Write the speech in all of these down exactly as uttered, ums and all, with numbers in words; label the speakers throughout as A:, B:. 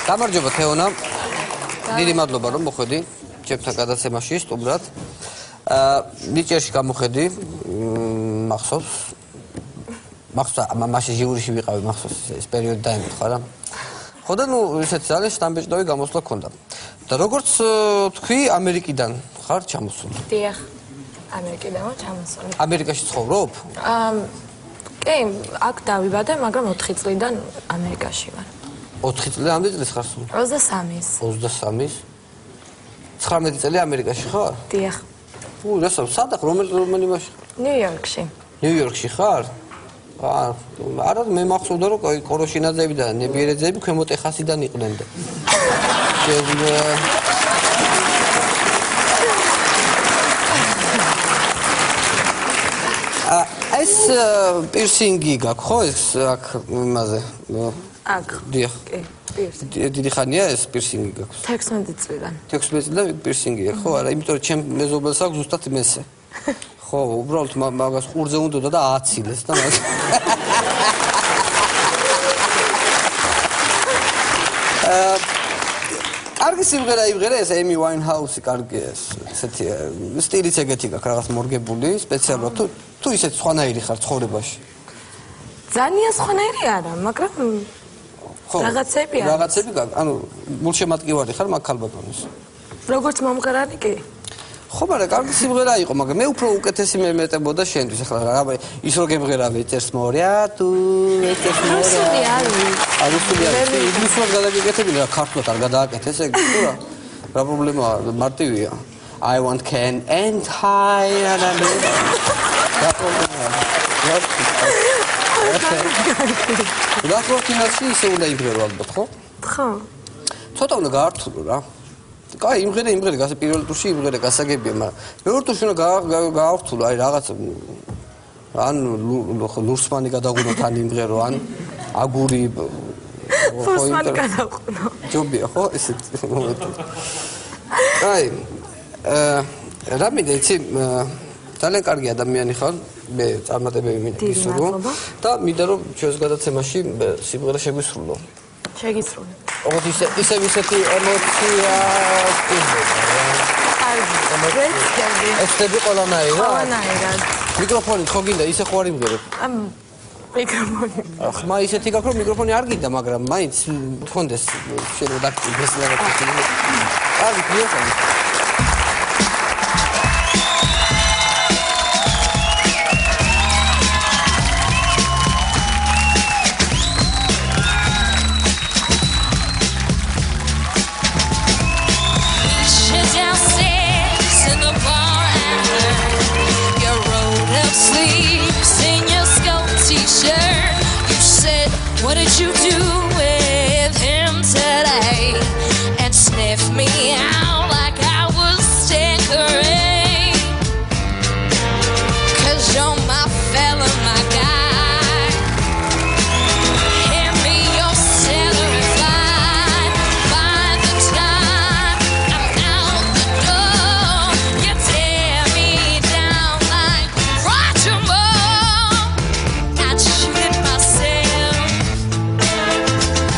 A: გამარჯობა თეონა. დიდი მადლობა რომ მოხვედი ჩემთან გადაცემაში სტუმრად. აა ნიჭერში გამოხედი, მახსოვს. მახსოვს, მაშინ ჟიურიში ვიყავი, მახსოვს ეს პერიოდი დაემთხვა რა. ხო და ნუ ესეთ ძალიან შთამბეჭდავი გამოსვლა ქონდა. და როგორც თქვი, ამერიკიდან ხარ ჩამოსული?
B: დიახ. ამერიკიდან ვარ ჩამოსული.
A: ამერიკაში ცხოვრობ?
B: აა კი, აქ დავიბადე, მაგრამ ოთხი წლიდან ამერიკაში ვარ.
A: ოთხი წელი ამდე წელს ხარ სულ?
B: ოცდასამის.
A: ოცდასამის? ცხრამეტი წელი ამერიკაში ხარ?
B: დიახ.
A: უ, რასა, სადა რომელი რომელი მაშინ?
B: ნიუ-იორკში.
A: ნიუ-იორკში ხარ? აა, არა მე მახსოვდა რომ კოროშინაძეები და ნებიერეძეები ქვემო ტეხასიდან იყვნენ და. აა, ეს პირსინგი გაქვს ხო ეს აქ იმაზე?
B: აქ.
A: დიახ.
B: კი, პირსინგი.
A: დიდი ხანია ეს პირსინგი გაქვს?
B: თექვსმეტი წლიდან.
A: თექვსმეტი წლიდან პირსინგია, ხო? არა, იმიტომ რომ ჩემ მეზობელს აქვს ზუსტად მესე. ხო, უბრალოდ მაგას ყურზე უნდა და ააცილეს და მაგ. აა კარგი სიმღერა იმღერა ეს ემი ვაინჰაუსი კარგი ეს ესეთი სტილიც ეგეთი გაქვს რაღაც მორგებული სპეციალურად თუ თუ ისეთ სხვანაირი ხარ ცხოვრებაში
B: ძალიან სხვანაირი არა მაგრამ ხო რაღაცები არის
A: რაღაცები გაქვს ანუ გულშემატკივარი ხარ მაგ ქალბატონის
B: როგორც მომღერალი კი
A: ხო მაგრამ კარგი სიმღერა იყო მაგრამ მე უფრო უკეთესი მე მეტებოდა შენთვის ახლა რა ის რო გემღერავე წერს მორია თუ წერს მორია არუსული არის ინგლისურად გადაგეკეთებინა რა ქართულად არ გადააკეთეს ეგ თუ რა რა პრობლემაა მარტივია I want can and high and რა პრობლემაა რა პროფინანსი ისე უნდა იმღერო ალბათ ხო
B: ხო
A: ცოტა უნდა გაართულო რა კაი იმღერე იმღერე გასა პირველ ტურში იმღერე გასაგებია მაგრამ მეორე ტურში უნდა გაავრთულო აი რაღაც ან ლურსმანი გადაგვინო თან იმღერო ან აგური
B: ლურსმანი გადაგვინო
A: ჯობია ხო ესეთ მომენტი კაი რა მინდა იცი ძალიან კარგი ადამიანი ხარ მე წარმატებები მინდა გისურვო და მინდა რომ ჩვენს გადაცემაში სიმღერა შეგვისრულო
B: შეგისრული
A: ოღონდ ისე ისე ისეთი ემოცია ესეთი ყველანაირად
B: ყველანაირად
A: მიკროფონი ხო გინდა ისე ხო არ იმღერებ
B: ამ მიკროფონი
A: ხმა ისეთი გაქვს რომ მიკროფონი არ გინდა მაგრამ მაინც თქონდეს შეიძლება დაკეთდეს რაღაცა კარგი გიახალი
C: What did you do with him today? And sniff me out like I was stickering. Cause you're my fella, my guy. Hand me your salary fine. By the time I'm out the door, you tear me down like Roger Moore. I'd shoot it myself.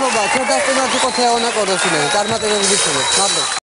A: მადლობა, ჩვენთან სტუმრად იყო თეონა კოროსინელი. წარმატებები გისურვებთ. მადლობა.